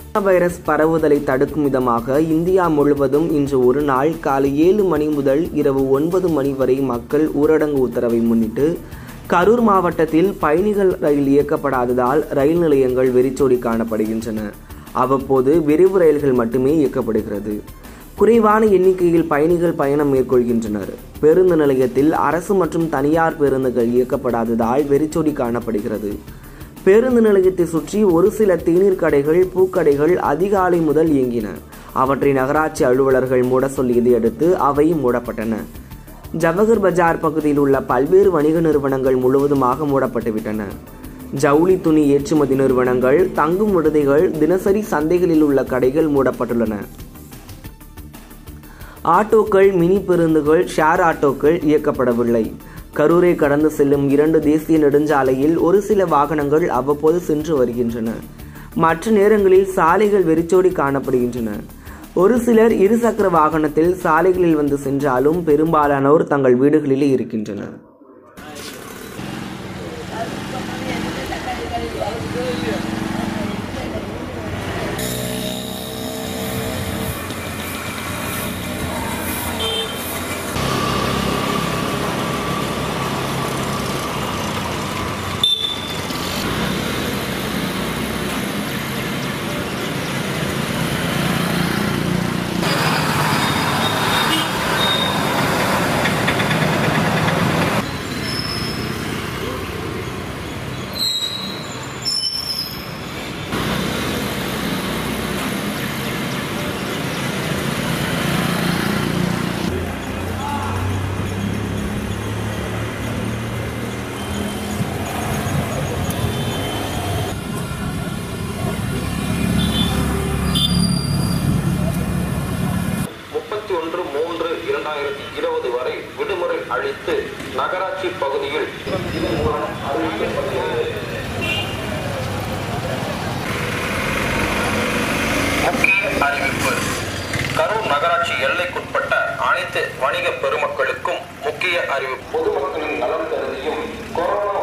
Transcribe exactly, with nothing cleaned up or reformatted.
Virus பரவுதலை தடுக்கும் விதமாக India முழுவதும் இன்று ஒரு நாள் காலை ஏழு மணி முதல் இரவு ஒன்பது மணி வரை மக்கள் ஊரடங்கு உத்தரவை முன்னிட்டு கரூர் மாவட்டத்தில் பயணிகள் ரயில் இயக்கப்படாததால் ரயில் நிலையங்கள் வெறிச்சோடி காணப்படுகின்றன. அவ்வப்போது விரைவு ரயில்கள் மட்டுமே இயக்கப்படுகிறது. குறைவான எண்ணிக்கையில் பயணிகள் பயணம் மேற்கொள்கின்றனர். பேருந்து நிலையத்தில் அரசு மற்றும் தனியார் பேருந்துகள் இயக்கப்படாததால் வெறிச்சோடி காணப்படுகிறது. பேருந்து நிலையத்தை சுற்றி ஒரு சில தேநீர் கடைகள், பூக்கடைகள் அதிகாலை முதல் இயங்கின. அவற்றை நகராட்சி அலுவலர்கள் மூட சொல்லியதை அடுத்து அவை மூடப்பட்டன. ஜவஹர் பஜார் பகுதியில் உள்ள பல்வேறு வணிக நிறுவனங்கள் முழுவதுமாக மூடப்பட்டுவிட்டன. ஜவுளி துணி ஏற்றுமதி நிறுவனங்கள், தங்கும் விடுதிகள், தினசரி சந்தைகளில் உள்ள கடைகள் மூடப்பட்டுள்ளன. ஆட்டோக்கள், மினி பேருந்துகள், ஷேர் ஆட்டோக்கள் இயக்கப்படவில்லை. கரூரை கடந்து செல்லும் இரண்டு தேசிய நெடுஞ்சாலையில் ஒரு சில வாகனங்கள் அவ்வப்போது சென்று வருகின்றன. மற்ற நேரங்களில் சாலைகள் வெறிச்சோடி காணப்படுகின்றன. ஒரு சிலர் இருசக்கர வாகனத்தில் சாலைகளில் வந்து சென்றாலும் பெரும்பாலானோர் தங்கள் வீடுகளிலே இருக்கின்றனர். இரண்டாயிரத்தி இருபது வரை விடுமுறை அளித்து நகராட்சி பகுதியில் இதன் மூலம் அறிவிக்கப்பட்டுள்ளது. முக்கிய அறிவிப்பு. கரூர் நகராட்சி எல்லைக்குட்பட்ட அனைத்து வணிக பெருமக்களுக்கும் முக்கிய அறிவிப்பு. பொதுமக்களின் நலன் கருதியும் கொரோனா